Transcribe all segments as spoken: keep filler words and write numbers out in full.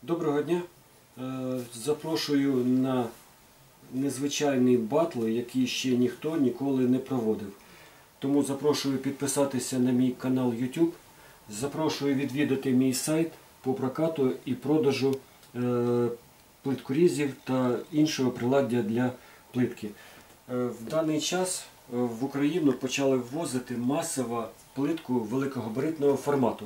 Доброго дня! Запрошую на незвичайний батл, який ще ніхто ніколи не проводив. Тому запрошую підписатися на мій канал YouTube, запрошую відвідати мій сайт по прокату і продажу плиткорізів та іншого приладдя для плитки. В даний час в Україну почали ввозити масово плитку великогабаритного формату.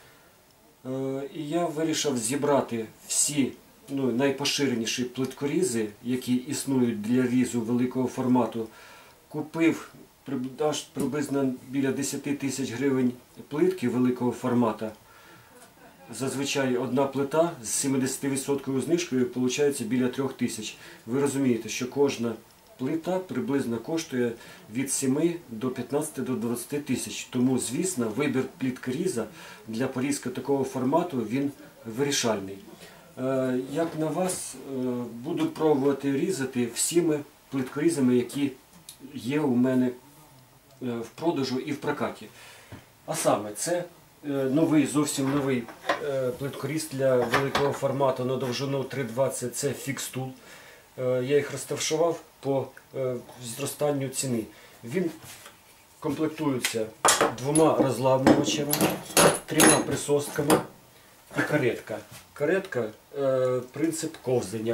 І я вирішив зібрати всі ну, найпоширеніші плиткорізи, які існують для різу великого формату. Купив аж приблизно біля десять тисяч гривень плитки великого формату. Зазвичай одна плита з сімдесятивідсотковою знижкою виходить біля трьох тисяч. Ви розумієте, що кожна плита приблизно коштує від семи до п'ятнадцяти до двадцяти тисяч. Тому, звісно, вибір плиткоріза для порізки такого формату, він вирішальний. Як на вас, буду пробувати різати всіми плиткорізами, які є у мене в продажу і в прокаті. А саме, це новий, зовсім новий плиткоріз для великого формату на довжину три двадцять, це фікстул. Я їх розташував по зростанню ціни. Він комплектується двома розламувачами, трьома присостками і каретка. Каретка – принцип ковзання.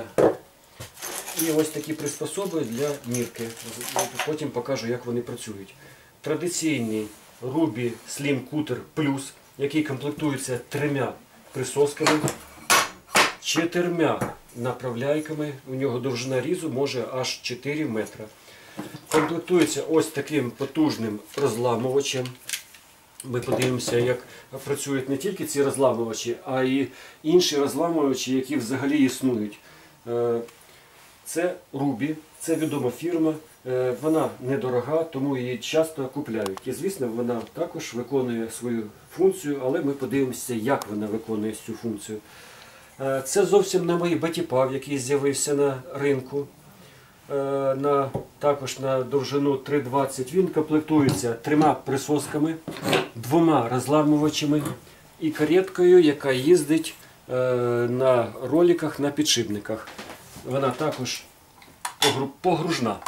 І ось такі приспособи для мірки. Потім покажу, як вони працюють. Традиційний Ruby Slim Cutter Plus, який комплектується трьома присосками, чотирма направляйками, у нього довжина різу може аж чотири метри. Комплектується ось таким потужним розламувачем. Ми подивимося, як працюють не тільки ці розламувачі, а й інші розламувачі, які взагалі існують. Це Ruby, це відома фірма, вона недорога, тому її часто купляють. І, звісно, вона також виконує свою функцію, але ми подивимося, як вона виконує цю функцію. Це зовсім не мій батіпав, який з'явився на ринку, на, також на довжину три двадцять. Він комплектується трьома присосками, двома розламувачами і кареткою, яка їздить на роликах, на підшипниках. Вона також погружна.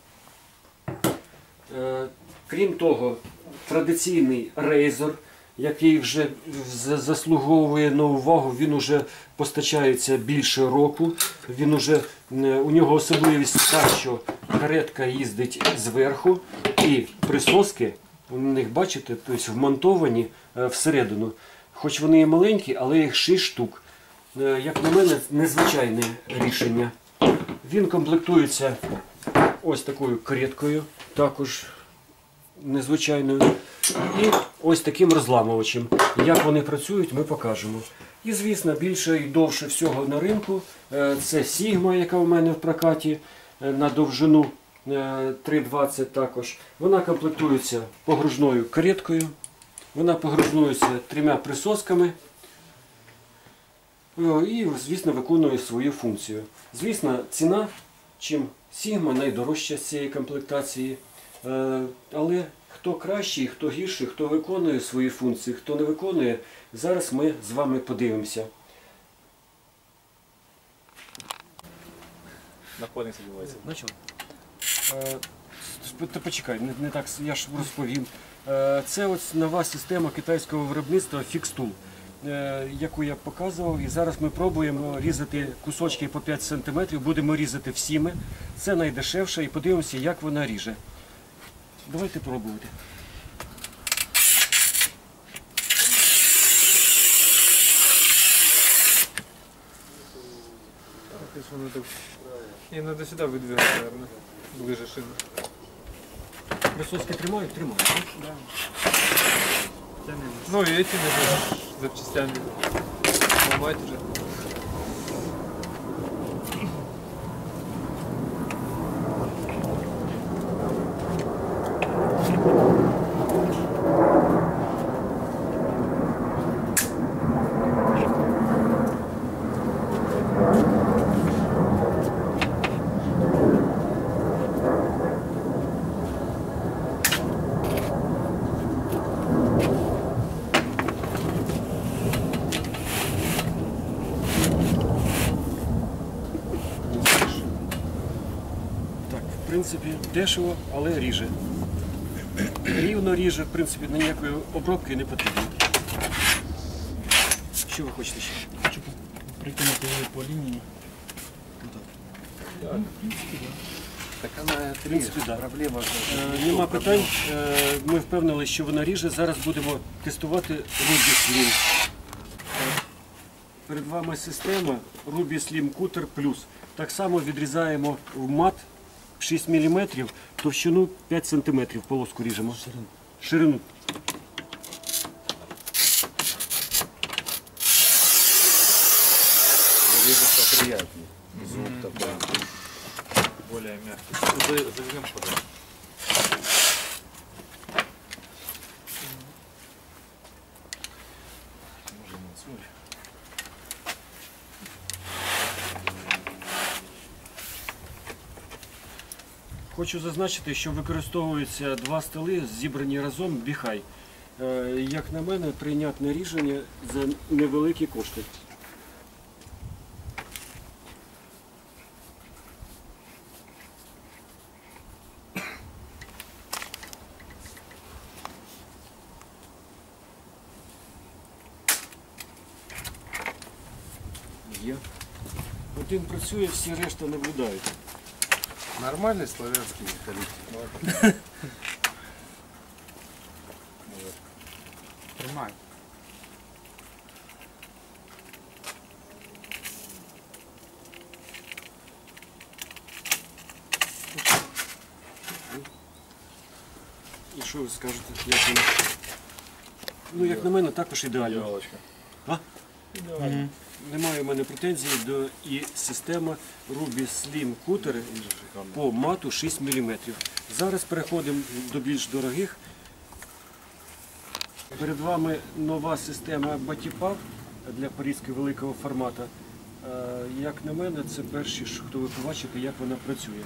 Крім того, традиційний рейзор, який вже заслуговує на увагу, він вже постачається більше року. Він уже, у нього особливість та, що каретка їздить зверху і присоски, у них, бачите, тобто вмонтовані всередину. Хоч вони і маленькі, але їх шість штук. Як на мене, незвичайне рішення. Він комплектується ось такою кареткою, також незвичайною. І ось таким розламувачем. Як вони працюють, ми покажемо. І, звісно, більше і довше всього на ринку. Це Sigma, яка у мене в прокаті, на довжину три двадцять також. Вона комплектується погружною кареткою. Вона погружується трьома присосками. І, звісно, виконує свою функцію. Звісно, ціна, чим Sigma, найдорожча з цієї комплектації. Але хто кращий, хто гірший, хто виконує свої функції, хто не виконує, зараз ми з вами подивимося. На коник садівається. Начал? Ти почекай, не, не так, я ж розповім. Це ось нова система китайського виробництва фікстул, яку я показував. І зараз ми пробуємо різати кусочки по п'ять сантиметрів, будемо різати всіми. Це найдешевше і подивимося, як вона ріже. Давайте пробувати. И надо сюда выдвигать, наверное, ближе шины. Присоски тримають? Тримають. Да. Ну и эти надо запчастями ломать уже. принципі, дешево, але ріже. Рівно ріже, в принципі, ніякої обробки не потрібно. Що ви хочете ще? Хочу прикинути її по лінії. Так она, В принципі, да. проблема же. Е, Нема питань. Е, Ми впевнили, що вона ріже. Зараз будемо тестувати Ruby Slim. Е, Перед вами система Ruby Slim Cutter Plus. Так само відрізаємо в мат шість міліметрів, товщину п'ять сантиметрів, полоску ріжемо. Ширину. Режется приятнее. Звук такой. Более мягкий. Заведем подальше. Можно отсюда. Хочу зазначити, що використовуються два столи, зібрані разом біхай. Е, Як на мене, прийнятне рішення за невеликі кошти. Є. Один працює, всі решта наблюдають. Нормальный славянский коллектив. Тримай. І що ви скажете? Як воно? Ну, як на мене, також ідеально. Галочка. А? Немає в мене претензій до і система Ruby Slim Cutter по мату шість міліметрів. Зараз переходимо до більш дорогих. Перед вами нова система Batipap для порізки великого формату. Е, Як на мене, це перші, ж, хто ви побачите, як вона працює.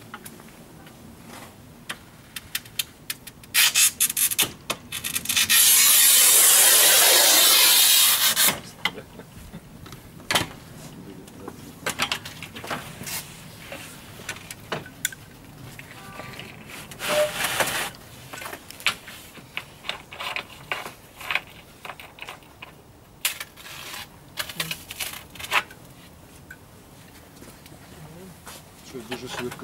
Щось дуже швидко.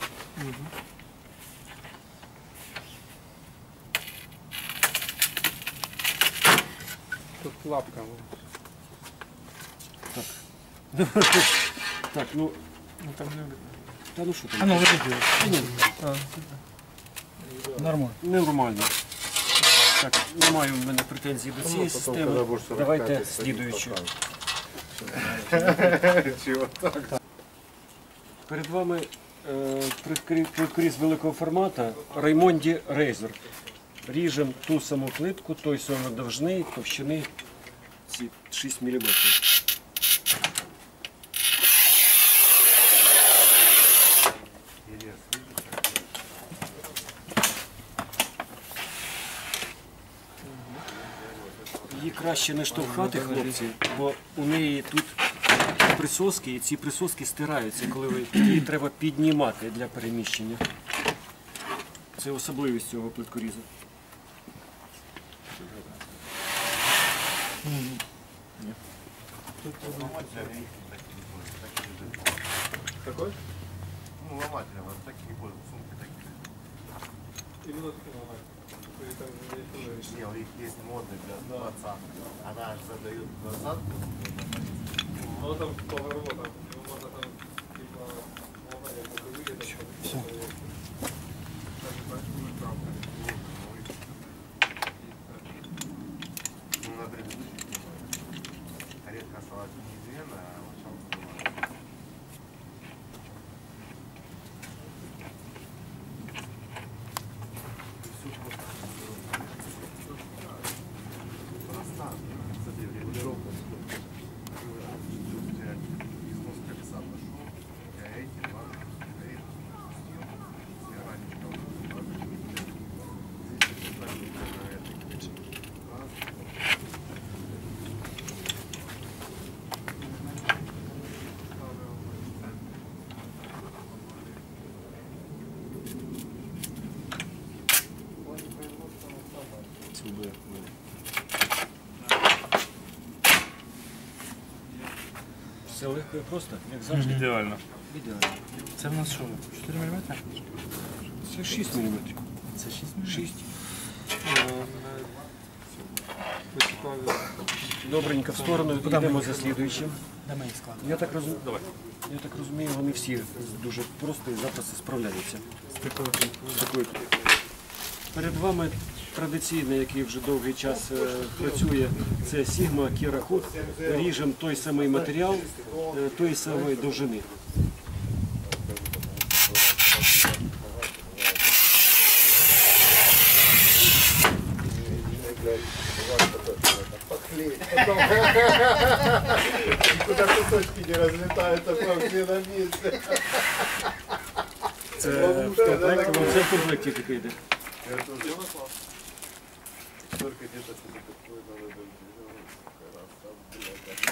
Тут лапка. Так, ну, Ну там не видно. та ну що А там? ну, видите. Нормально. Нормально. Так, немає в мене претензій до цієї системи. Давайте слідуючу. Чего так? Перед вами е, прикрі- прикріз великого формату Раймонді Razor. Ріжемо ту саму плитку, той самий довжини, товщини ці шість міліметрів. Її краще не штовхати, хлопці, бо у неї тут присоски, і ці присоски стираються, коли ви її треба піднімати для переміщення. Це особливість цього плиткорізу. Какой? Ну, ломателя, вот такие вот сумки такие. Или вот такой ломать. Или там не Не, у них есть модный для двадцатки. Она аж задает двадцатку. Ну там поворотом. Его можно там типа ломать, как вы видите. Все. Ну, на предыдущих редко осталась неизменная, а вот сейчас была. И всё просто. Проста. Кстати, регулировка. Износ колеса пошел. Я эти два. Я эти спустил. Все ранечко. буде. Все легко і просто, як завжди. Ідеально. Ідеально. Це в нас що? чотири міліметри? Це шість міліметрів. Це шість міліметрів? шість. Висипаю. Добренько, в сторону йдемо за слідуючим. Де ми їх складемо? Я так, розум... Я так розумію, вони всі дуже просто і запросто справляються. З такою З такою. Перед вами традиційний, який вже довгий час е, працює, це Sigma Kira Hood. Ріжемо той самий матеріал, е, тої самої довжини. Куда кусочки не разлетаются, прям все на месте. Це в комплекті, ну, це в комплекті таке йде. Только где-то что-то такое надо делать. Раз там, блядь,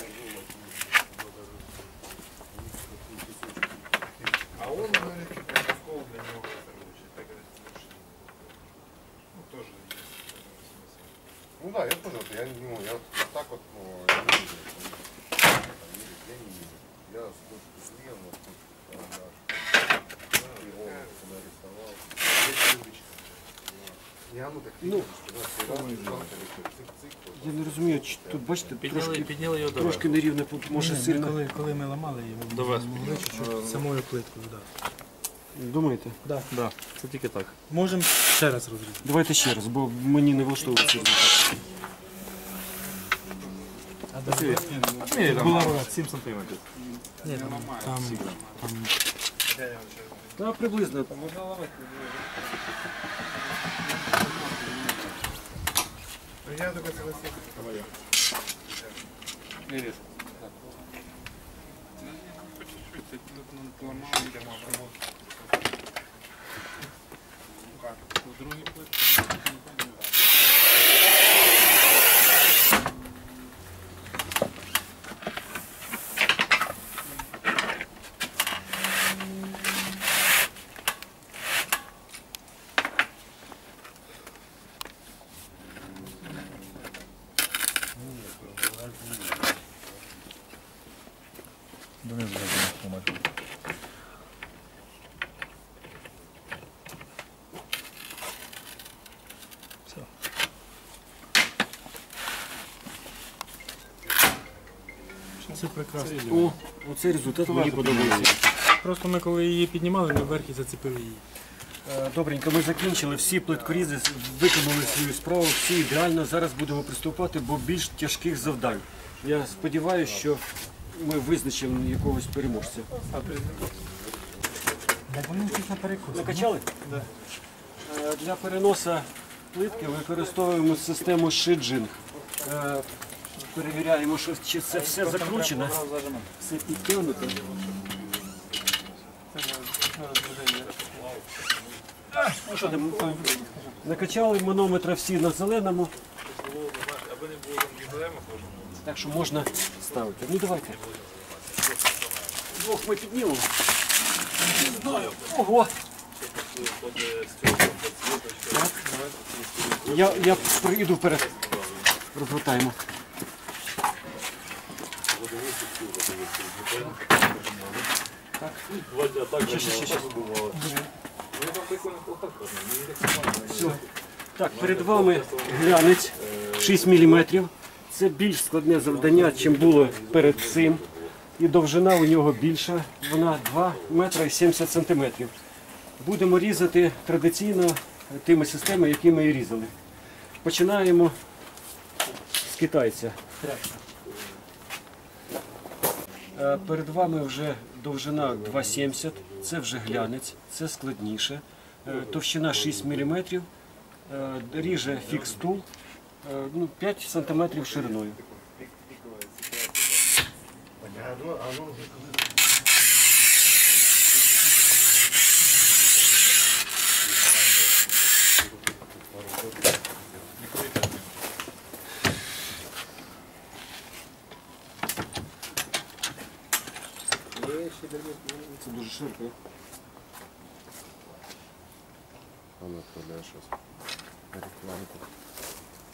а он говорит, что протокол для него, короче, так говорит, ну, тоже есть смысл. Ну да, я тоже, вот, я, ну, я вот так вот, ну, я не вижу, там, я не вижу. Я сколько слил, вот тут, карандаш, и он нарисовал. Есть любичка. Не, а ну так, Ну, цик-цик, Я не розумію, чи тут, бачите, Підняли, трошки, підняли його до трошки нерівне, може Ні, сильно. Коли, коли ми ламали його, До вас. могли чуть-чуть самою плиткою. Да. Думаєте? Да. Да, це тільки так. Можемо ще раз розрізати. Давайте ще раз, бо мені не влаштовує цей результат. А до Ні, там Була сім сантиметрів. Ні, там, там, там Та приблизно. Я только согласился. Не різ. донизу зробимо. Все. Це прекрасно. О, оцей результат мені подобається. Просто ми коли її піднімали, ми вверх і зацепили її. Е, Добренько, ми закінчили. Всі плиткорізи виконали свою справу, всі ідеально. Зараз будемо приступати до більш тяжких завдань. Я сподіваюся, що ми визначимо якогось переможця. Так вони якісь на перекус. Накачали? Так. Для переносу плитки використовуємо систему Шиджинг. Е, Перевіряємо, що чи це все закручено, все підтягнуто. Ну що там? Накачали манометри всі на зеленому. Аби не було там проблем, Так що можна ставити. Ну давайте. Двох ми піднімемо. Не знаю. Ого! Так. Я, я прийду вперед. Розвертаємо. Так. Ще, ще, ще, ще. Все. Так, перед вами глянець шість міліметрів. Це більш складне завдання, ніж було перед цим. І довжина у нього більша, вона два метри сімдесят сантиметрів. Будемо різати традиційно тими системами, які ми і різали. Починаємо з китайця. Е, Перед вами вже довжина два сімдесят, це вже глянець, це складніше. Е, Товщина шість міліметрів, е, ріже фікс-тул, е, ну, п'ять сантиметрів шириною. Це дуже широко. Он отправляет сейчас рекламку.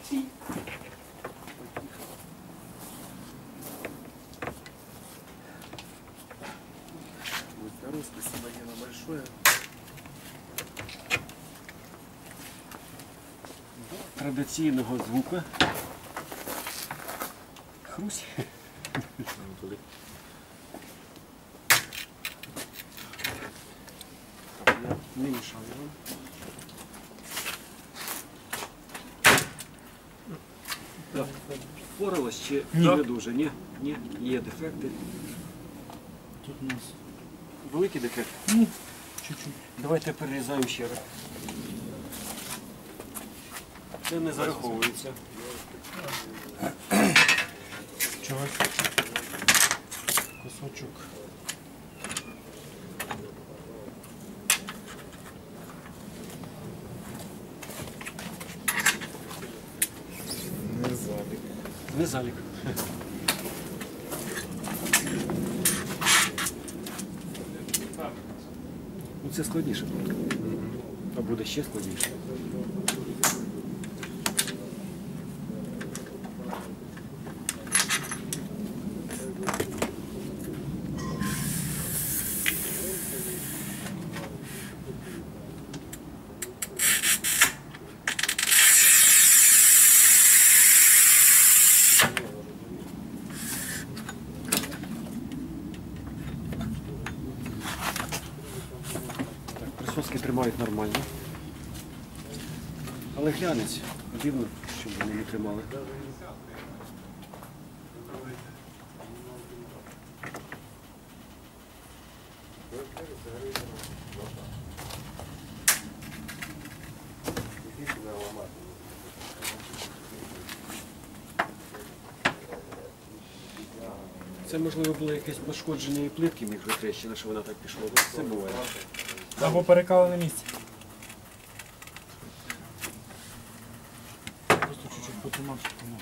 Будь здоров, спасибо, Гена, большое. Традиційного звука. Хрусь. Я не мішаю вам. Так, впоралась чи Ні. не дуже? Ні, ні, є дефекти. Тут у нас Великий дефект. чуть-чуть. Давайте перерізаємо ще раз. Це не зараховується. Чувак. Кусочок. Не залік. Ну, це складніше буде. А буде ще складніше. Так, присоски тримають нормально. Але глянець, дивно, щоб вони не тримали. Це, можливо, було якесь пошкодження плитки мікротрещина, що вона так пішла. Це буває. Або перекалене місце. Просто чуть-чуть потримав, щоб воно.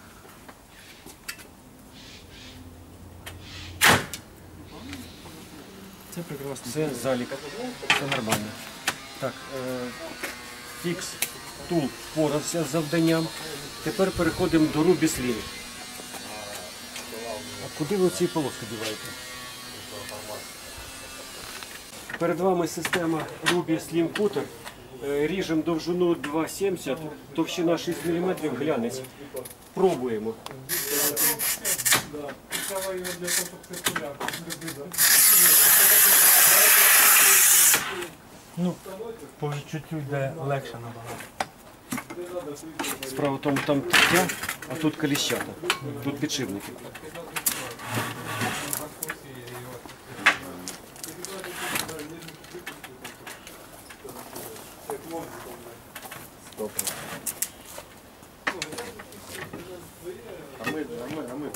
Це прекрасно. Це залік. Це нормально. Так, е, фікс тул впорався з завданням. Тепер переходимо до Ruby Slim. А куди ви ці полоски діваєте? Перед вами система Ruby Slim Cutter. Е, Ріжемо довжину два сімдесят, товщина шість міліметрів, глянець. Пробуємо. Писала його для того, щоб циркулярку зробити. Ну, по чуть-чуть йде легше набагато. Справа в тому, там тертя, а тут коліщата. Тут підшипники. А мы, а мы, а мы.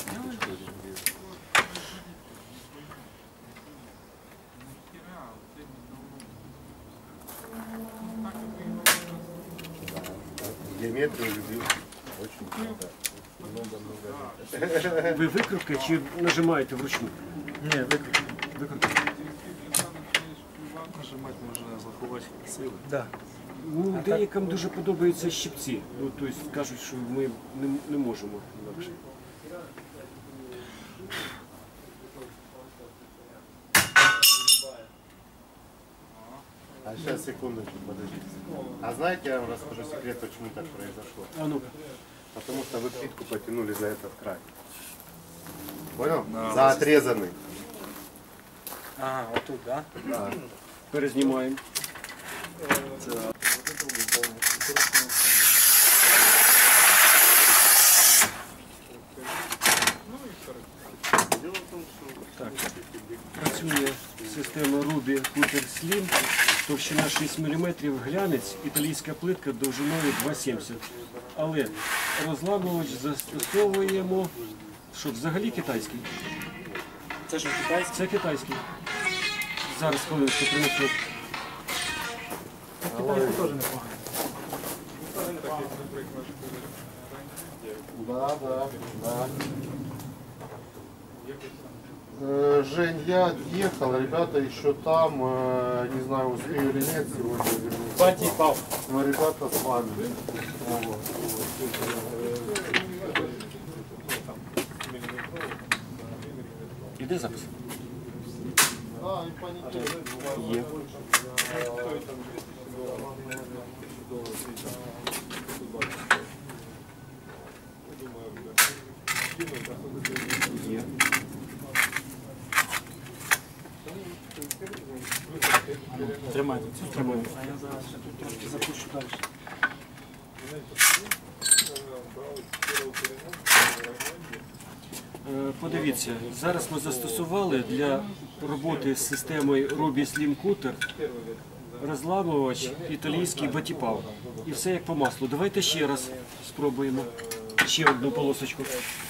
Геометрию любил. Очень много. Много-много. Ви викрутки чи нажимаєте вручну? Ні, виключно. Викрутки. Нажимать можно заховать силы. Да. Ну, деяким дуже подобаються щипці. Ну, тобто кажуть, що ми не, не можемо інакше. А сейчас, секундочку, подождите. А знаете, я вам расскажу секрет, почему так произошло? А ну-ка. Потому что вы плитку потянули за этот край. Понял? За отрезанный. Ага, отут, да? Да. Перезнімаємо. Так. Працює система Ruby Cutter Slim, товщина шість міліметрів, глянець, італійська плитка довжиною два сімдесят. Але розламувач застосовуємо, що взагалі китайський. Це ж китайський. Це китайський. Зараз хвилинку принесу. Китайський теж непогано. Да, да, да. Э, Жень, я отъехал, ребята еще там, э, не знаю, успею или нет сегодня вернуться. Батя пав. Но ребята с вами. Вот. Іде запис? Да, и понедельник. Є. Є. Тримайте цю тримаю. А я зараз ще тут трошки запущу далі. Е, Подивіться, зараз ми застосували для роботи з системою Ruby Slim Cutter розламувач італійський батіпав. І все як по маслу. Давайте ще раз спробуємо. Ще одну полосочку.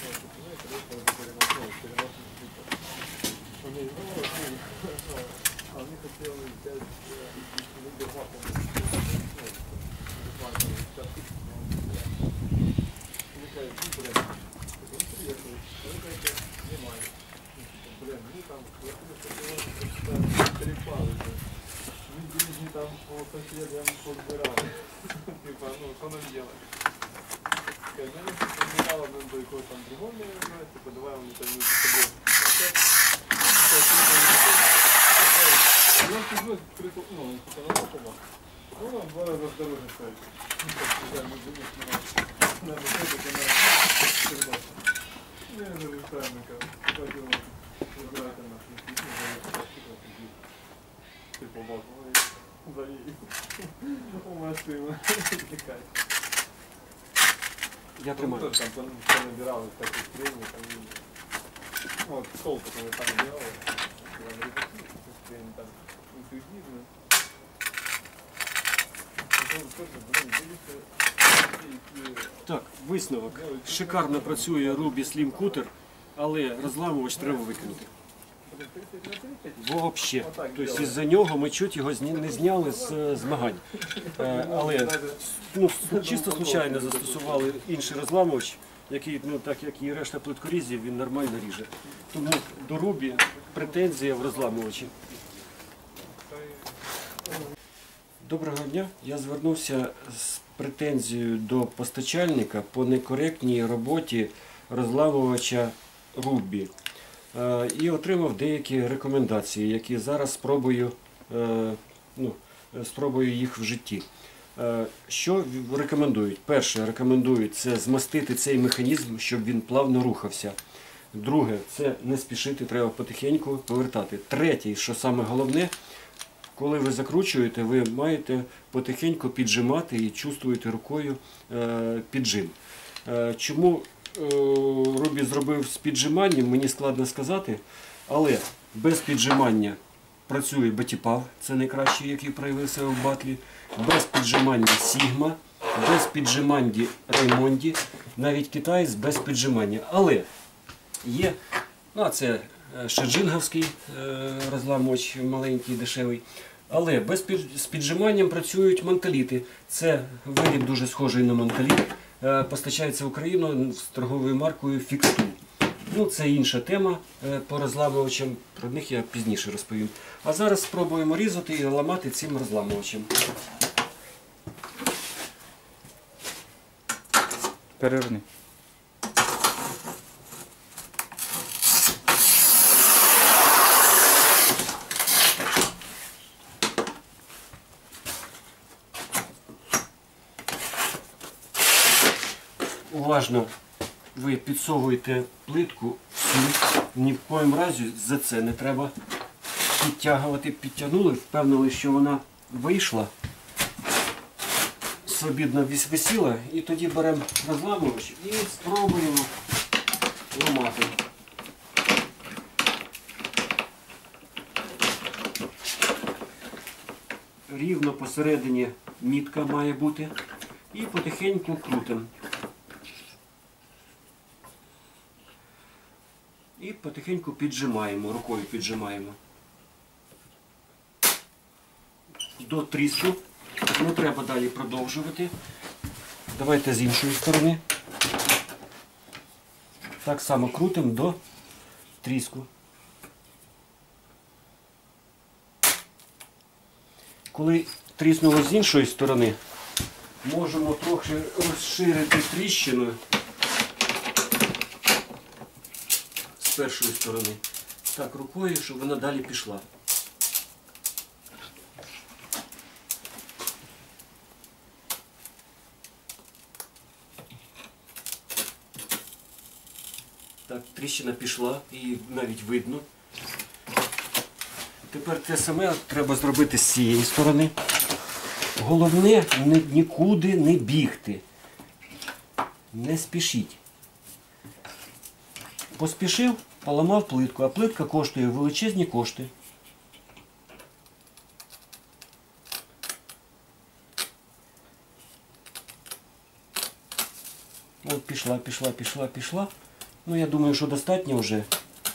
Там по соседям подбирали. Типа, ну, что нам делать? Я не подбирала нам до какого там другого, типа, давай он это между собой. Я сижу, прикол, ну, типа, на таком. Ну, нам два раза дороже стоит. Ну, так, я не думаю, что нам, нам это, это, на, не, не, не, правильно, пойдем, выбирайте нас, типа, вот, у машины. Я тримаю. Там понабирал таких премий, там, ну, вот стол, который там делал, там интуитивно. Потом тоже, блин, видите, Так, висновок. Шикарно працює Ruby Slim Cutter, але розламувач треба викинути. Вообще. Тобто із-за нього ми чуть його зні- не зняли з е, змагань. Е, Але ну, чисто случайно застосували інший розламувач, який, ну, так як і решта плиткорізів, він нормально ріже. Тому до Ruby претензія в розламувачі. Доброго дня. Я звернувся з претензією до постачальника по некоректній роботі розламувача Ruby. Е, І отримав деякі рекомендації, які зараз спробую, е, ну, спробую їх в житті. Е, Що в- рекомендують? Перше, рекомендують це змастити цей механізм, щоб він плавно рухався. Друге, це не спішити, треба потихеньку повертати. Третє, що саме головне, коли ви закручуєте, ви маєте потихеньку піджимати і чувствуєте рукою е, піджим. Е, Чому е, Ruby зробив з піджиманням, мені складно сказати, але без піджимання працює батіпав, це найкращий, який проявився в батлі, без піджимання Sigma, без піджимання Раймонді, навіть китаєць без піджимання. Але є, ну а це е, шеджинговський е, розламувач, маленький, дешевий. Але без під, з піджиманням працюють манталіти. Це виріб дуже схожий на манталіт. Е, Постачається в Україну з торговою маркою Fixtool. Ну, це інша тема е, по розламувачам, про них я пізніше розповім. А зараз спробуємо різати і ламати цим розламувачем. Переверни. Уважно ви підсовуєте плитку всю, ні в коїм разі за це не треба підтягувати. Підтягнули, впевнили, що вона вийшла, свобідно віс- висіла, і тоді беремо розламувач і спробуємо ламати. Рівно посередині мітка має бути і потихеньку крутимо. І потихеньку піджимаємо, рукою піджимаємо. До тріску. Не треба далі продовжувати. Давайте з іншої сторони. Так само крутимо до тріску. коли тріснуло з іншої сторони, можемо трохи розширити тріщину з першої сторони. Так, рукою, щоб вона далі пішла. Так, тріщина пішла, і навіть видно. Тепер те саме треба зробити з цієї сторони. Головне ні- нікуди не бігти. Не спішіть. Поспішив, поламав плитку, а плитка коштує величезні кошти. От пішла, пішла, пішла, пішла. Ну, я думаю, що достатньо вже.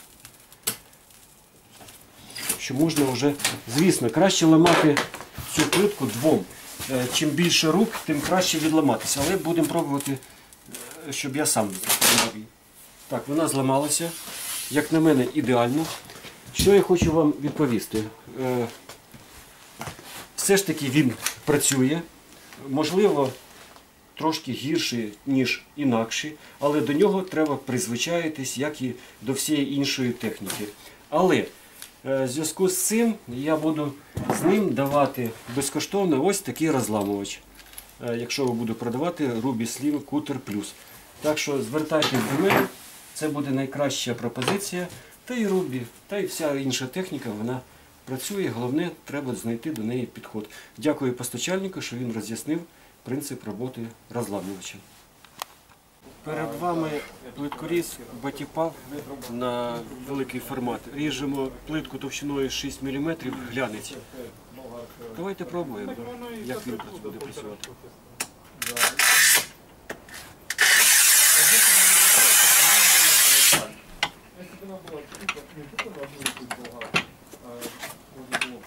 Що можна вже, звісно, краще ламати цю плитку двом. Е, Чим більше рук, тим краще відламатися. Але будемо пробувати, е, щоб я сам зламав її. Так, вона зламалася. Як на мене, ідеально. Що я хочу вам відповісти? Е, Все ж таки він працює. Можливо, трошки гірший, ніж інакші, але до нього треба призвичаїтись, як і до всієї іншої техніки. Але е, в зв'язку з цим я буду з ним давати безкоштовно ось такий розламувач, е, якщо ви буду продавати Ruby Slim Cutter Plus. Так що звертайтесь до мене, це буде найкраща пропозиція. Та й Ruby, та й вся інша техніка, вона працює. Головне, треба знайти до неї підход. Дякую постачальнику, що він роз'яснив принцип роботи розламувача. Перед вами плиткоріз Батіпав на великий формат. Ріжемо плитку товщиною шість міліметрів, глянець. Давайте пробуємо, як він буде працювати. Если бы она была тупо, не тупо на одну тут была, а можно было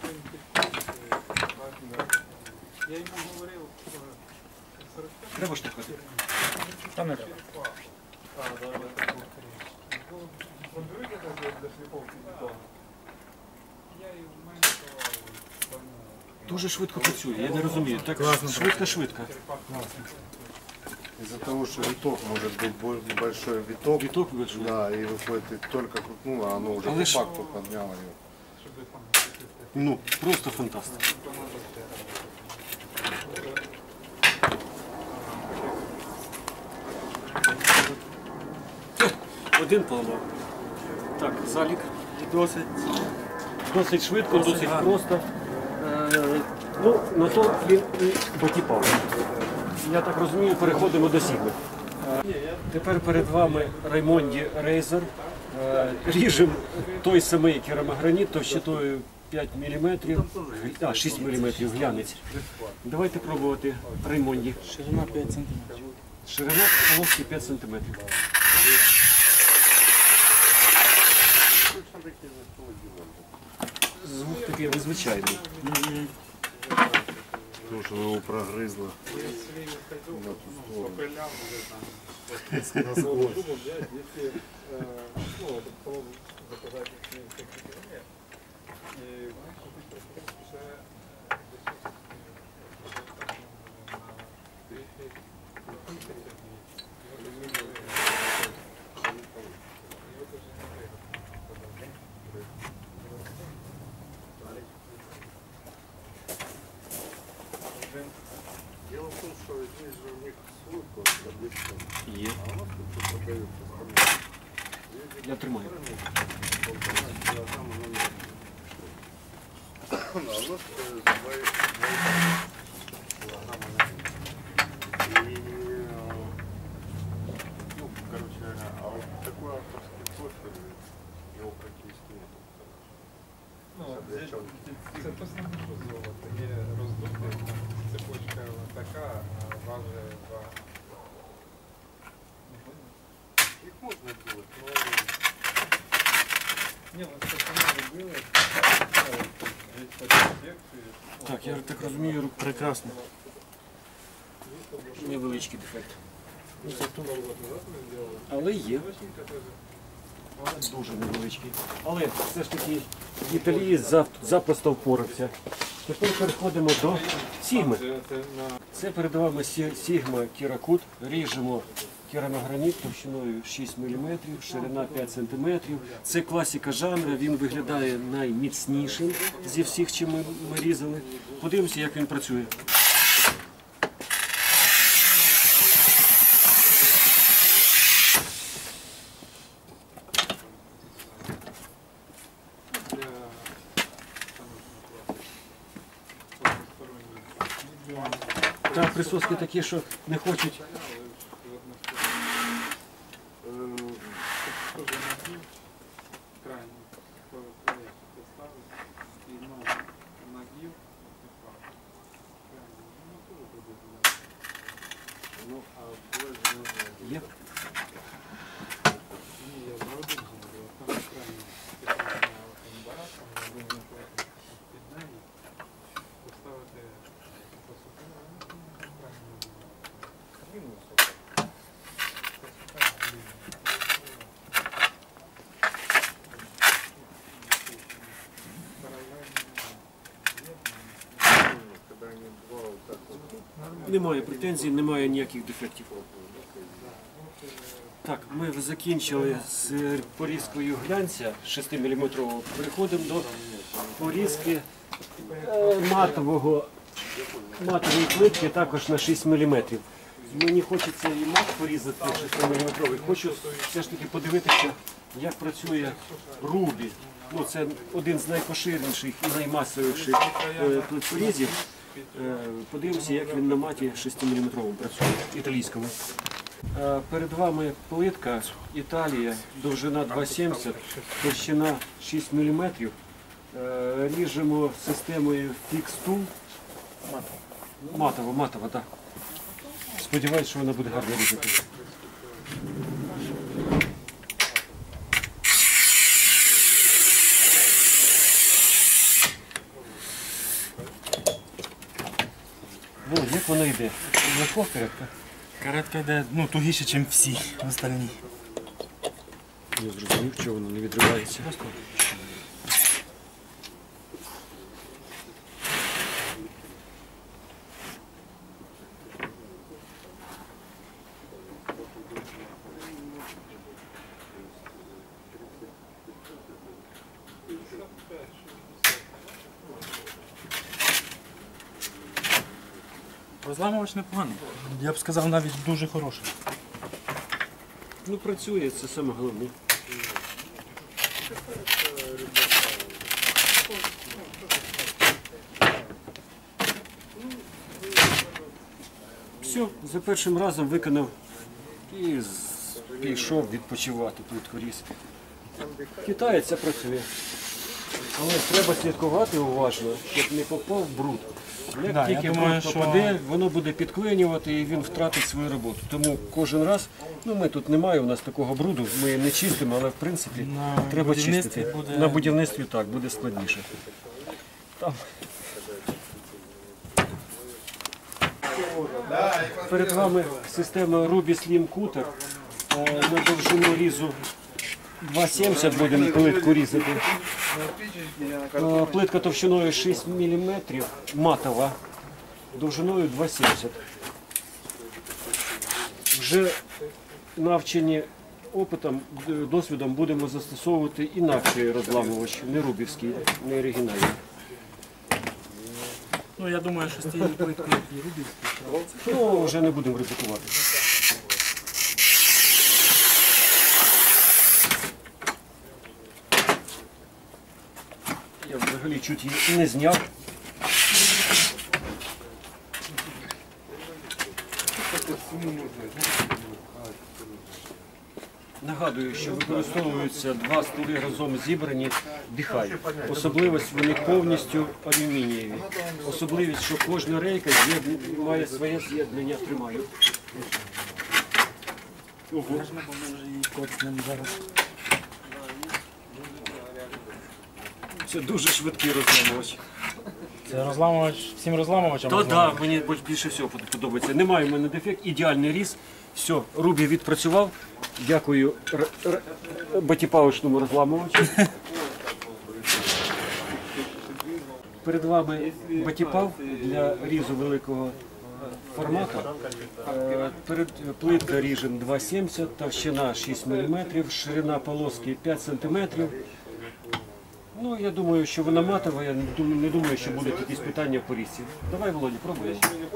я ему говорил, сорок пять. Треба штовхати. Там не треба. А, да, да. Ну, он берет это для, для шлифовки бетона. Я и в мене давал. Дуже швидко працює, я не розумію. Так швидко-швидко. Из-за того, что виток может быть бо- большой виток, Віток виходить. да, и выходит и только крутнуло, оно уже Але по ж- факту подняло ее. Ну, просто фантастика. Один поламав. Так, залік. Досить. Досить швидко, досить, просто. Е, ну, на то він і батіпав. Я так розумію, переходимо до сігми. Е, Тепер перед вами Раймонді Razer. Е, Ріжемо той самий керамограніт товщиною п'ять міліметрів, а, шість міліметрів глянець. Давайте пробувати Раймонді. Ширина п'ять сантиметрів. Ширина полоски п'ять сантиметрів. Звук такий незвичайний. Потому что его прогрызло на ту сторону. Если, э, ну, этот салон заказать с ним техники нет. И купить просто уже Дело в том, что здесь же у них свой код обычный, Є. а у нас тут продается стандарт. Я тримаю. Полтора килограмма на метр. А у нас э, два килограмма на метр. И, э, ну, короче говоря, а вот такой авторский профиль, его практически нет. Ну, це основне, що золото. Є роздути, цепочка така, а важить два. Их можно делать, но Ні, ну це саме робили. Здесь по секції. Так, я так розумію, Прекрасно. невеличкий дефект. Ну, це ту роботу, да, ми зробили? Але є. Точненько теж. Дуже невеличкий. Але все ж таки італієць зап- запросто впорався. Тепер переходимо до Сігми. Це перед вами Сі- Сігма Кіракут. Ріжемо керамограніт товщиною шість міліметрів, ширина п'ять сантиметрів. Це класика жанру, він виглядає найміцнішим зі всіх, чим ми, ми різали. Подивимося, як він працює. Та присоски такі, що не хочуть. Є. Немає претензій, немає ніяких дефектів. Так, ми закінчили з порізкою глянця шести міліметрового. Переходимо до порізки е, матового, матової плитки також на шість міліметрів. Мені хочеться і мат порізати шести міліметровий. Хочу все ж таки подивитися, як працює Рубі. Ну, це один з найпоширеніших і наймасовіших е, плиткорізів. Е, Подивимося, як він на маті шести міліметровому працює, італійському. Е, Перед вами плитка Італія, довжина два сімдесят, товщина шість міліметрів. Е, Ріжемо системою фікс-тул. Матово, матово, так. Сподіваюсь, що вона буде гарно різати. Ну, як воно йде? Легко коротко? Каретка йде ну, тугіше, ніж всі остальні. Не зрозумів, чого воно не відривається. Розламувач непоганий. Я б сказав, навіть дуже хороший. Ну, працює, це саме головне. Все, за першим разом виконав і з- пішов відпочивати плиткоріз. Китаєць це працює. Але треба слідкувати уважно, щоб не попав бруд. Як Да, я тільки думаю, бруд що- попаде, воно буде підклинювати і він втратить свою роботу. Тому кожен раз, ну ми тут немає у нас такого бруду, ми не чистимо, але в принципі На треба будівництві чистити. буде- На будівництві так, буде складніше. Там. Перед вами система Ruby Slim Cutter. Е, На довжину різу два сімдесят будемо плитку різати. Е, Плитка товщиною шість міліметрів, матова, довжиною два сімдесят. Вже навчені опитом, д- досвідом будемо застосовувати інакший розламувач, не рубівський, не оригінальний. Ну, я думаю, що з цієї плитки і рубівські. Ну, вже не будемо ризикувати. Я взагалі чуть її не зняв. Нагадую, що використовуються два стули разом зібрані дихай. Особливість вони повністю алюмінієві. Особливість, що кожна рейка з'єдн- має своє з'єднання. Тримаю. Ого. Можна, бо ми вже її коцнемо зараз. Це дуже швидкий розламувач. Це розламувач, всім розламувачам Та розламувач. да, мені більше всього подобається. Немає в мене дефект, ідеальний різ. Все, Рубі відпрацював. Дякую р- р- батіпаучному розламувачу. Перед вами батіпав для різу великого формату. Е, Перед плитка ріжем два сімдесят, товщина шість міліметрів, ширина полоски п'ять сантиметрів. Ну, я думаю, що вона матова, я не дум- не думаю, що будуть якісь питання по різці. Давай, Володя, пробуємо.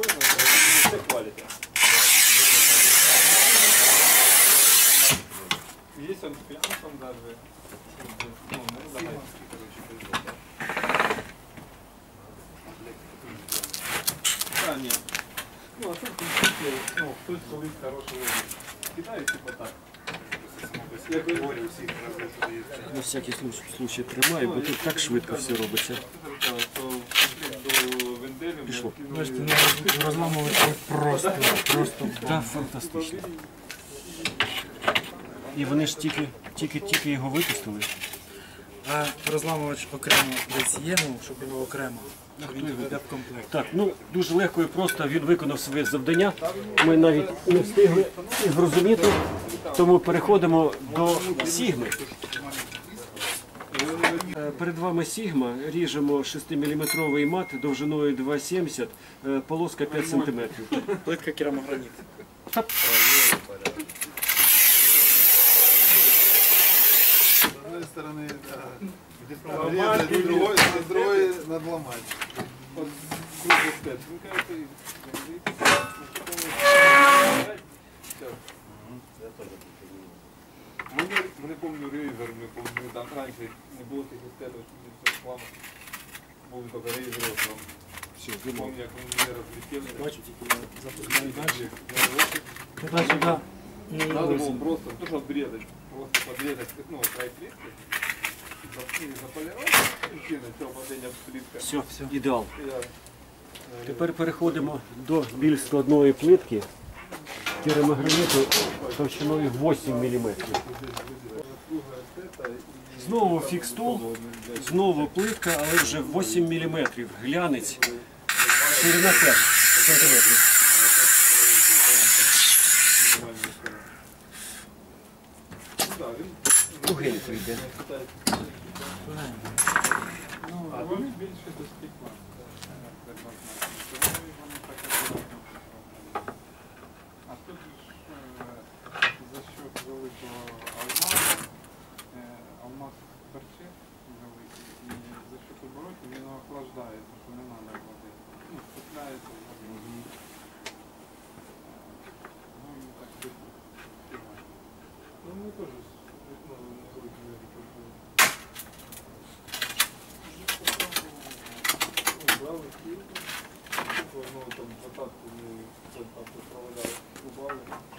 Есть он с финансом даже. Ну, ну, давай. Да, нет. Ну, а тут, в принципе, ну, тут колись хороший выбор. Кидай, типа так. Я говорю, На всякий случай, случай тримаю, бо тут так швидко все робиться. до венделю Пішло. Бачите, ну, розламувати просто, просто. Так, фантастично. І вони ж тільки, тільки, тільки його випустили. А розламувач окремо десь є, ну, щоб було окремо. Він йде в комплект. Так, ну дуже легко і просто він виконав своє завдання. Ми навіть не встигли і зрозуміти, тому переходимо до Сігми. Е, Перед вами Сігма, ріжемо шестиміліметровий мат довжиною два сімдесят, е, полоска п'ять сантиметрів. Плитка керамограніт. С одной стороны, да, резать, с другой, с другой надломать. Вот круглый степ. Ну, короче, Мене, мене помню рейзер, не помню, там раніше не було таких степів, що все склало. Був тільки рейзер, там. Все, Помню, як вони не розлетіли. Бачу, тільки запускаю далі. Туди-сюди. Ну, Надо ось. было просто, не то что обрезать, просто подрезать, ну, край плитки, зап- заполировать, и кинуть, все, последняя плитка. все, все, ідеал. Я, Тепер переходимо до більш складної плитки керамограніту товщиною вісім міліметрів. Знову фікстул, знову плитка, але вже вісім міліметрів. Глянець, ширина п'ять сантиметрів. ну, да, він, Тугенько йде. а він більше до стекла. А тут ж е, за счет великого алмазу, е, алмаз перчить великий, і за счет оборотів він охлаждається, що не треба води. Ну, вступляється в воду. Ну, і так швидко співає. Ну, ми теж ну, не грудь не рекомендуємо. Ну, брали кільку, воно там зататку не так проваляли, рубали.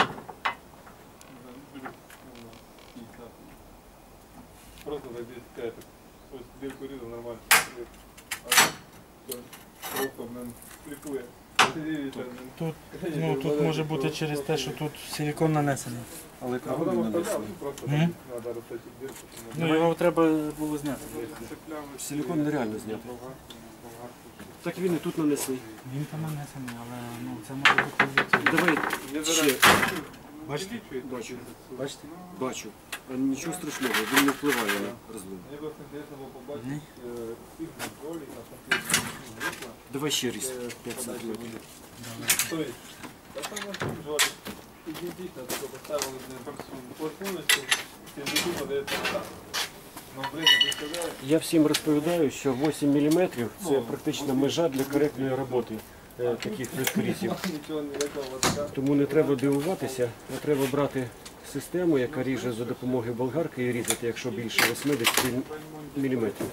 Просто так здесь какая-то, то есть дырку різав нормально. А все, просто, блин, сліпує. Тут, ну, тут може бути через те, що тут силікон нанесений. Але А кого потім він оставляв, нанесли? ну, просто Мгм. так треба розточити дирку. Ну, його треба було зняти. Силікон нереально зняти. Так він і тут нанесли. Він там нанесений, але ну, це може бути звідти. Давай ще. Бачите? Бачу. Бачите? Бачу. А нічого страшного, він не впливає на розлом. Мені просто інтересно було побачити е, сигнал ролі на конкретно вийшла. Давай ще різ. п'ять сантиметрів. Тобто, та там на цим жолі. Ідентично, тільки поставили пластуночку, сіндику подається так. Ну, блин, ти сказав, Я всім розповідаю, що вісім міліметрів – це практично межа для коректної роботи е, таких плиткорізів. нічого ніякого така. Тому не треба дивуватися, а треба брати систему, яка ріже за допомогою болгарки і різати, якщо більше вісімдесят міліметрів.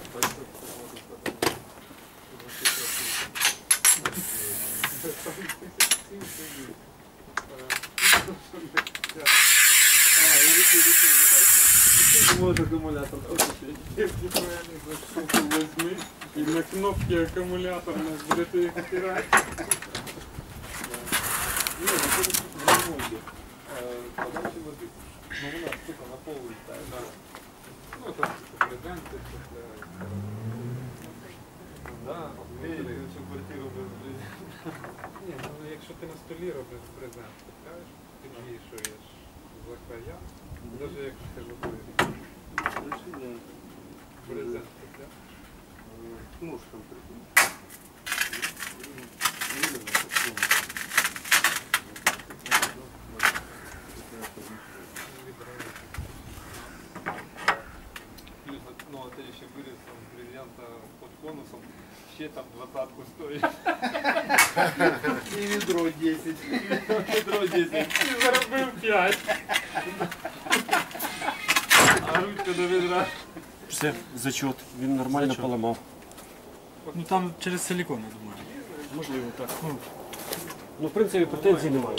Вот аккумулятор. Возьми и на кнопке аккумулятор будет их стирать. Не, ну тут в ремонте. Подача воды. Ну у нас только на пол ставит. Ну это презенты. Да, или цю квартиру без життя. Ні, ну якщо ти на столі робиш презент, купляєш, ти вішаєш за края, навіть якщо ти готуєш. Презент купляєш. ножком прикинь. Ну, а ти ще виріс там президента під конусом, ще там двадцатку стоїть. И ведро десять. Відро десять. Ти заробив п'ять. А ручка до відра. Все, зачет, він нормально Зачет. поламав. Ну там через силікон, я думаю. Можливо, так. Ну, в принципі, претензій немає.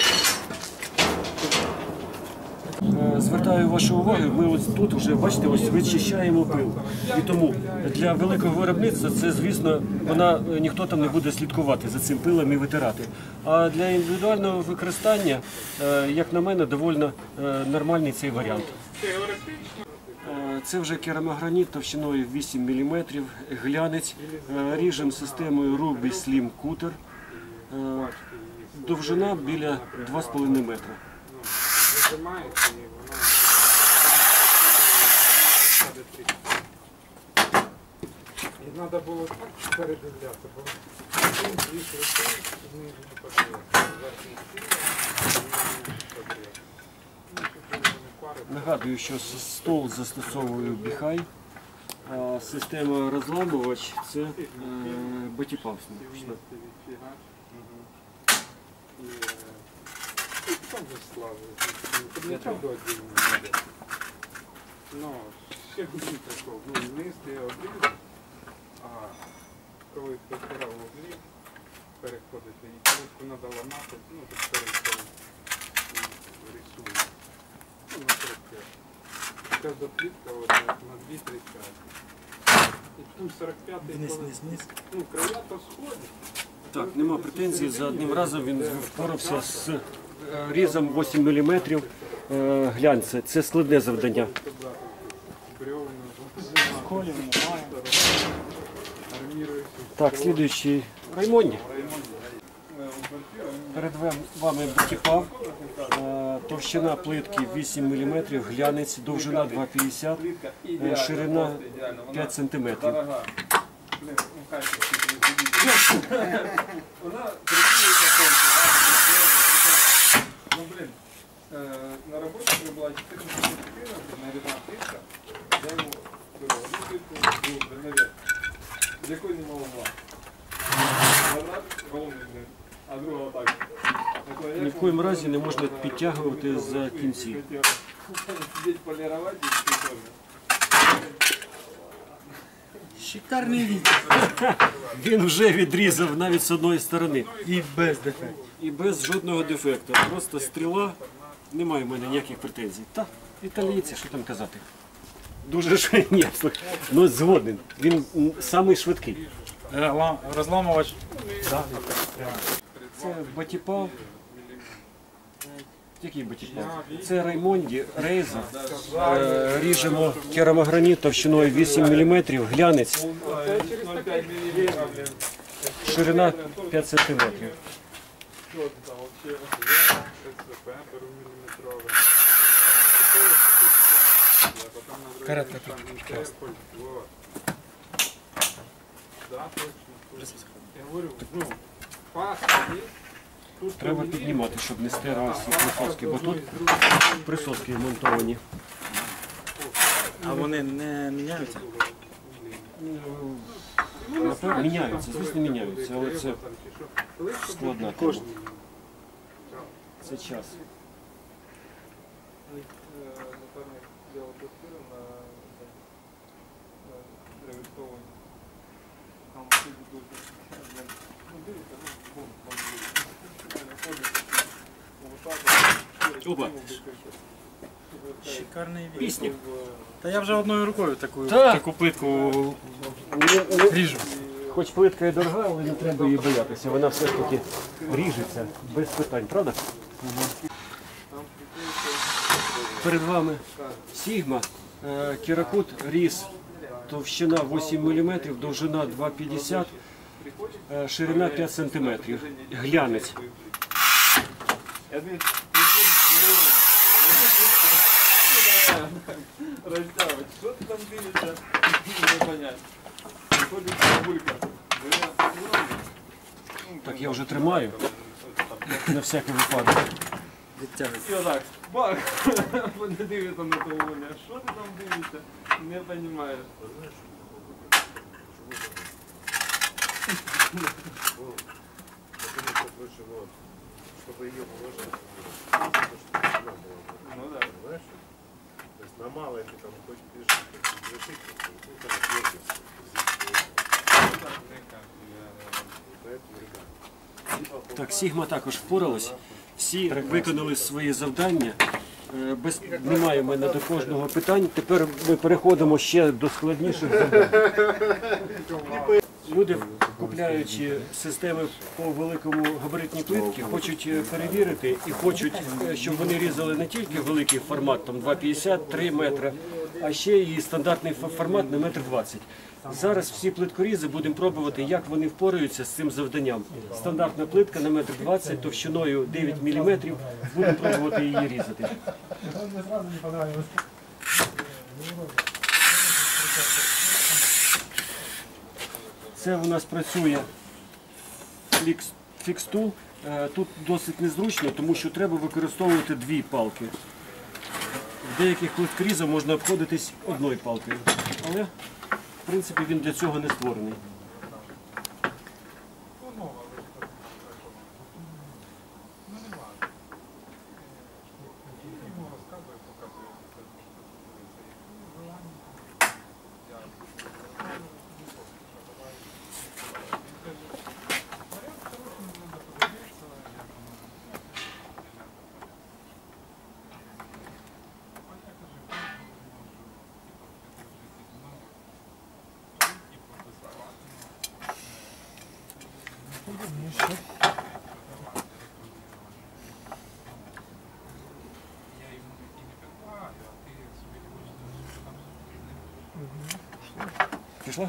Е, Звертаю вашу увагу, ми ось тут вже, бачите, ось вичищаємо пил. І тому для великого виробництва це, звісно, вона, е, ніхто там не буде слідкувати за цим пилом і витирати. А для індивідуального використання, е, як на мене, доволі е, нормальний цей варіант. Е, Це вже керамограніт товщиною вісім міліметрів, глянець, е, ріжемо системою Ruby Slim Cutter. Е, Довжина біля два з половиною метра. Вижимається і вона... І треба було так передивлятися, бо він дві шрифти, знизу не подивився. Верхній стіл, Нагадую, що стол застосовую Біхай, а система розламувач це е, Батіпавс. Там же слава. Не треба отдельно. Ну, ще гусі такого. Ну, вниз ти обрізав, а коли постирав углі, переходити, і коротку треба ламати, ну, тут переходить рисує. Ну, на сорок п'ять. Кожна плітка от, на дві тридцять. І потім сорок п'ятий, Вниз, коли, вниз, вниз. ну, края то сходить. Так, нема претензій. За одним разом він впорався з е, різом вісім міліметрів е, глянця. Це складне завдання. Колів немає. Так, слідуючий Раймонді. Перед вами Батіпав. Е, Товщина плитки вісім міліметрів, глянець, довжина два п'ятдесят, е, ширина п'ять сантиметрів. Вона прикинується повністю. Ну, блін, на роботі ми була чотирнадцять четырнадцать, нарядна плитка, я йому беру одну плитку, другу, наверх, з якої не мав угла. Одна головний, а друга отак. Ні в коїм разі не можна підтягувати за кінці. Сидіть полірувати і все теж. Шикарний відео. Він вже відрізав навіть з одної сторони. І без дефекту. І без жодного дефекту. Просто стріла, немає в мене ніяких претензій. Та, італійці, що там казати. Дуже ж ні, слухай, ну згоден. Він м, самий швидкий. Е, ла- Розламувач. Да. Це Батіпав. Який Батіпав? Це Раймонді, Рейзер. Е, Ріжемо керамограніт товщиною вісім міліметрів, глянець, ноль п'ять міліметрів, блін. ширина п'ять сантиметрів. Що ти там вообще? Я СЦП беру міліметрове. Каретка тут класна. Да, точно. Я говорю, ну, паста є. Тут Треба помілі. піднімати, щоб не стиралися присоски, бо тут присоски монтовані. А вони не міняються? Напевно, міняються, звісно, міняються, але це складна тема. Це час. Напевно, взяла квартиру на ревітовані. Там всі дуже. Ну, дивіться, ну, бум, Опа. Шикарний відео. Пісня. Та я вже одною рукою таку, Так. таку плитку Ну, ну, ріжу. Хоч плитка і дорога, але не треба її боятися. Вона все ж таки ріжеться без питань, правда? Перед вами Сігма, е, Керакут, різ, товщина вісім міліметрів, довжина два п'ятдесят, е, ширина п'ять сантиметрів, глянець. Розтягувати. Що ти там дивишся? Не понять. Ходить бабулька. Так, я вже тримаю на всякий випадок. Відтягується. І отак. Бах! Вони дивляться на того Оля. Що ти там дивишся? Не розумієш. Чтобы ее положить, Ну да. понимаешь? То есть на малой ты там хоть пишешь, хоть решить, это на твердость. Поэтому, ребят, Так, Сігма також впоралась. Всі виконали свої завдання. Е, Без... Немає в мене до кожного питань. Тепер ми переходимо ще до складніших завдань. Люди, купляючи системи по великому габаритній плитці, хочуть е, перевірити і хочуть, е, щоб вони різали не тільки великий формат, там два п'ятдесят, три метри, а ще і стандартний фо- формат на метр двадцять. Зараз всі плиткорізи будемо пробувати, як вони впораються з цим завданням. Стандартна плитка на метр двадцять, товщиною дев'ять міліметрів, будемо пробувати її різати. Це у нас працює фікс- фікстул. Е, Тут досить незручно, тому що треба використовувати дві палки. В деяких плиткорізах можна обходитись одною палкою, але в принципі він для цього не створений. Пішла?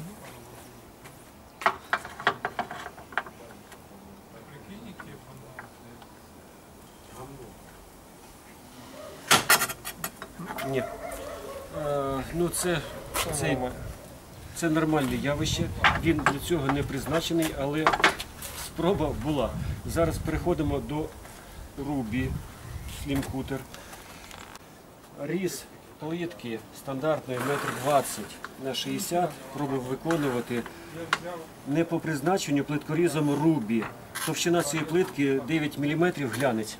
Ні. Е, ну це, це, це нормальне явище. Він для цього не призначений, але спроба була. Зараз переходимо до Рубі Slim Cutter. Різ плитки стандартної метр двадцять на шістдесят пробував виконувати не по призначенню плиткорізом Рубі. Товщина цієї плитки дев'ять міліметрів, глянець.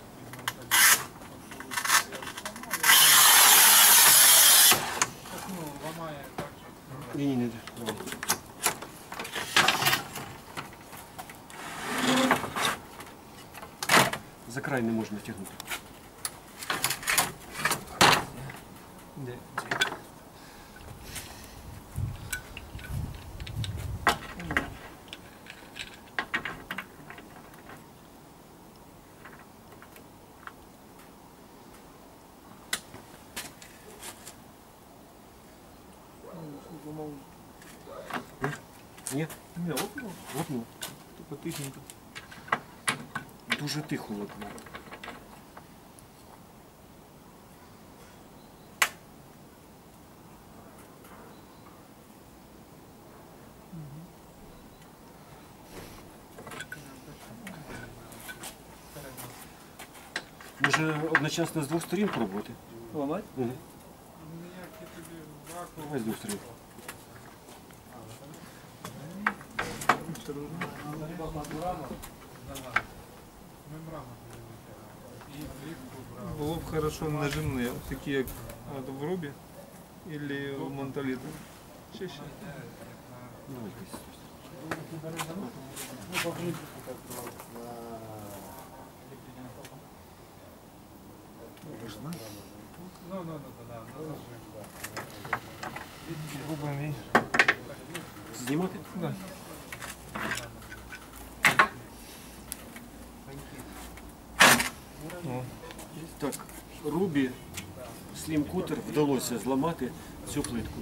Ні, ні, ні. За край не можна тягнути. Ні? Не, лопнув. Лопнув. Тільки тихенько. Дуже тихо лопнув. Може одночасно з двох сторін пробувати? Ламать? Угу. Давай з двох сторін. Було б хорошо нажимные, такие как вот в Рубе или в Монталите. Чаще. Давай здесь. Ну, ну, да, да, губами. Знімати? Да. О. Так, Рубі Slim Cutter вдалося зламати цю плитку.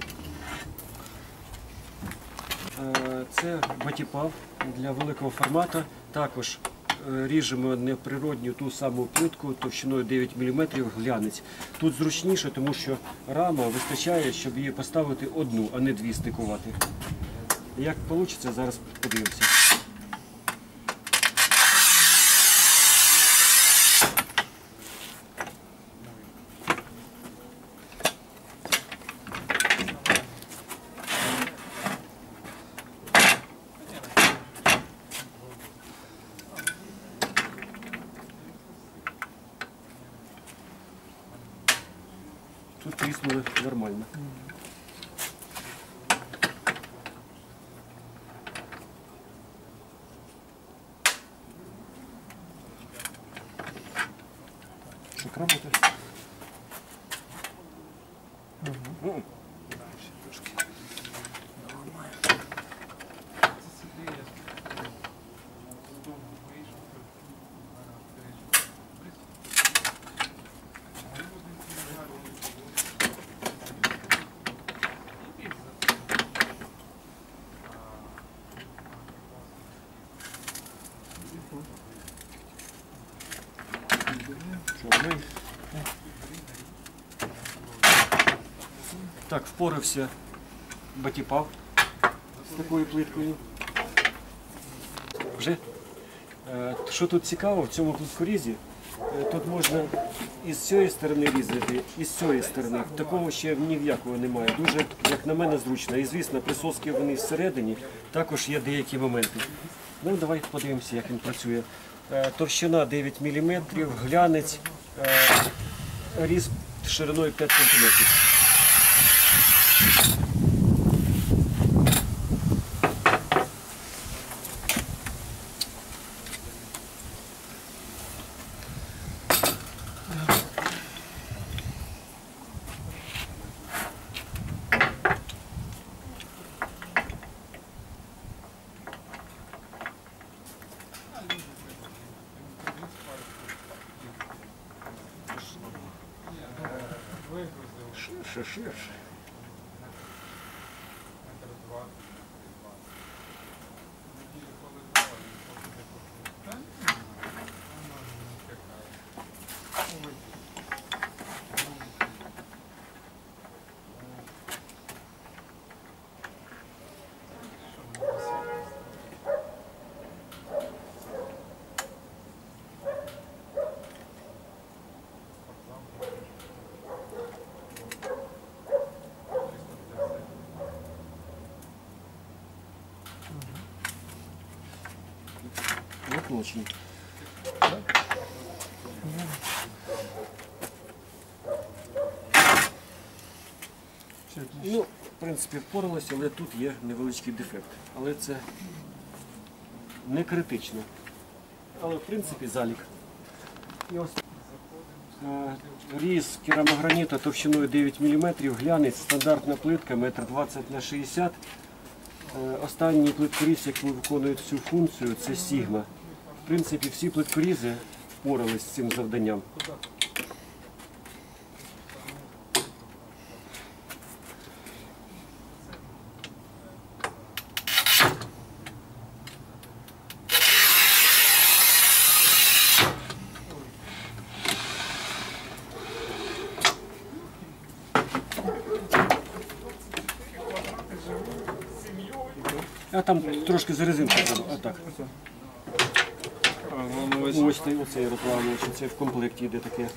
Е, Це батіпав для великого формату. Також е, ріжемо неприродню ту саму плитку товщиною дев'ять міліметрів, глянець. Тут зручніше, тому що рама вистачає, щоб її поставити одну, а не дві стикувати. Як вийде, зараз подивимося. Тут тріснули нормально. Как работает? Угу. Так, впорався батіпав з такою плиткою. Вже. Е, Що тут цікаво, в цьому плиткорізі, е, тут можна із цієї сторони різати, і з цієї сторони. Такого ще ні в якого немає. Дуже, як на мене, зручно. І звісно, присоски вони всередині, також є деякі моменти. Ну, давайте подивимося, як він працює. Е, Товщина дев'ять міліметрів, глянець, е, різ шириною п'ять сантиметрів. Ширше, ширше. Вот очень. Ну, в принципі, впоралося, але тут є невеличкий дефект. Але це не критично. Але, в принципі, залік. І ось е, різ керамограніта товщиною дев'ять міліметрів, глянець, стандартна плитка, метр двадцять на шістдесят. Е, Останній плиткоріз, який виконує цю функцію, це Сігма. В принципі, всі плиткорізи впорались з цим завданням. А там трошки за резинку треба, а так. Ось цей оцей розламувач, це в комплекті йде таке.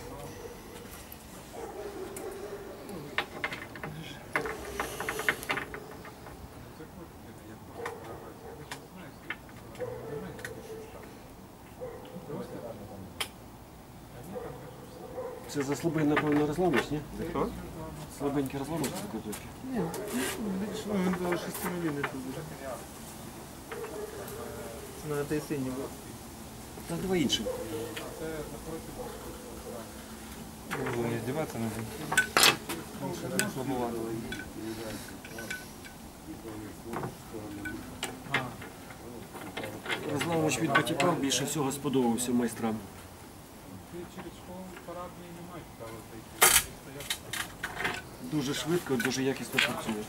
Це за слабий, напевно, розламувач, ні? Слабенький розламувач такої плитки? Ні, ну, він до шести міліметрів буде. На той синій був. Та давай іншим. Не здіватися не буде. Розламувач від батьків більше всього сподобався майстрам. Дуже швидко, дуже якісно працює.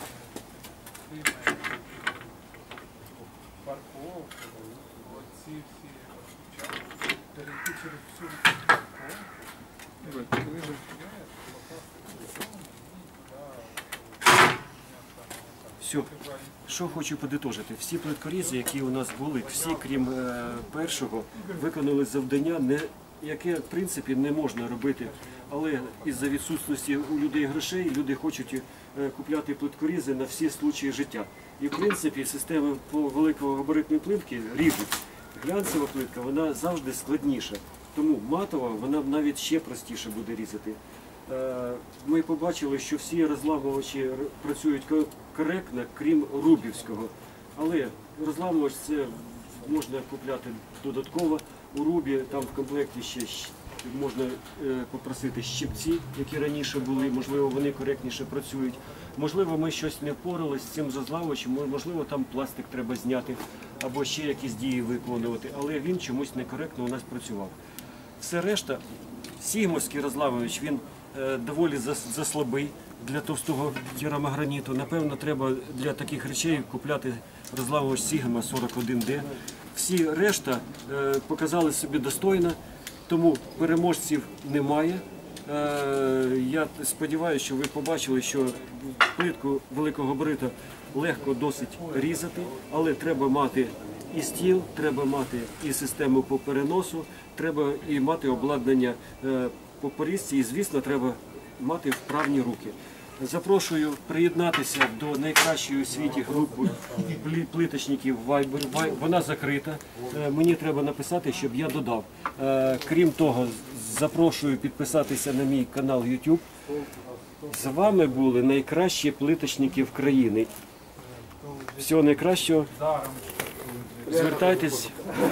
Все. Що хочу подитожити. Всі плиткорізи, які у нас були, всі, крім е, першого, виконали завдання, не, яке, в принципі, не можна робити. Але із-за відсутності у людей грошей, люди хочуть е, купляти плиткорізи на всі случаї життя. І, в принципі, система по великогабаритної плитки різуть. Глянцева плитка, вона завжди складніша. Тому матова, вона навіть ще простіше буде різати. Е, Ми побачили, що всі розламувачі р- працюють ко- коректно, крім Рубівського. Але розламувач це можна купляти додатково. У Рубі там в комплекті ще щ- можна е, попросити щипці, які раніше були, можливо, вони коректніше працюють. Можливо, ми щось не впоралися з цим розламувачем, мо- можливо, там пластик треба зняти або ще якісь дії виконувати, але він чомусь некоректно у нас працював. Все решта, сігмовський розламувач, він е, доволі зас- заслабий для товстого керамограніту. Напевно, треба для таких речей купляти розламувач Sigma сорок один Д. Всі решта е, показали собі достойно, тому переможців немає. Е, Я сподіваюся, що ви побачили, що плитку великого габарита легко досить різати, але треба мати і стіл, треба мати і систему по переносу, треба і мати обладнання е, по порізці, і, звісно, треба мати вправні руки. Запрошую приєднатися до найкращої у світі групи плі- плиточників Viber. Вай- Вона закрита. Е, Мені треба написати, щоб я додав. Е, Крім того, з- запрошую підписатися на мій канал YouTube. З вами були найкращі плиточники в країні. Всього найкращого. Звертайтесь.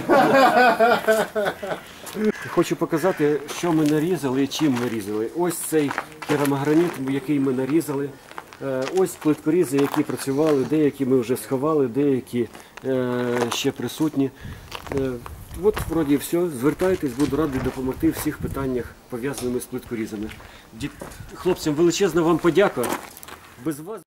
Хочу показати, що ми нарізали і чим ми різали. Ось цей керамограніт, який ми нарізали. Е, Ось плиткорізи, які працювали, деякі ми вже сховали, деякі е, ще присутні. Е, От, вроді, все. Звертайтесь, буду радий допомогти в всіх питаннях, пов'язаних з плиткорізами. Ді- Хлопцям, величезна вам подяка. Без вас